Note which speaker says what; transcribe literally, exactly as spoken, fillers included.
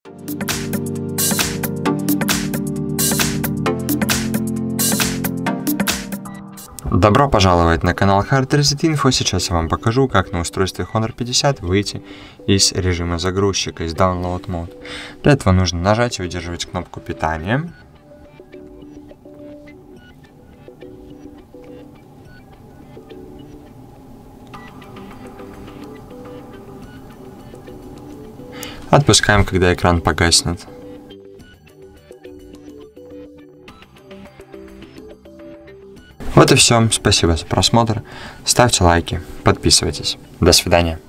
Speaker 1: Добро пожаловать на канал Hard Reset Info. Сейчас я вам покажу, как на устройстве Honor пятьдесят выйти из режима загрузчика, из Download Mode. Для этого нужно нажать и удерживать кнопку питания. Отпускаем, когда экран погаснет. Вот и все. Спасибо за просмотр. Ставьте лайки, подписывайтесь. До свидания.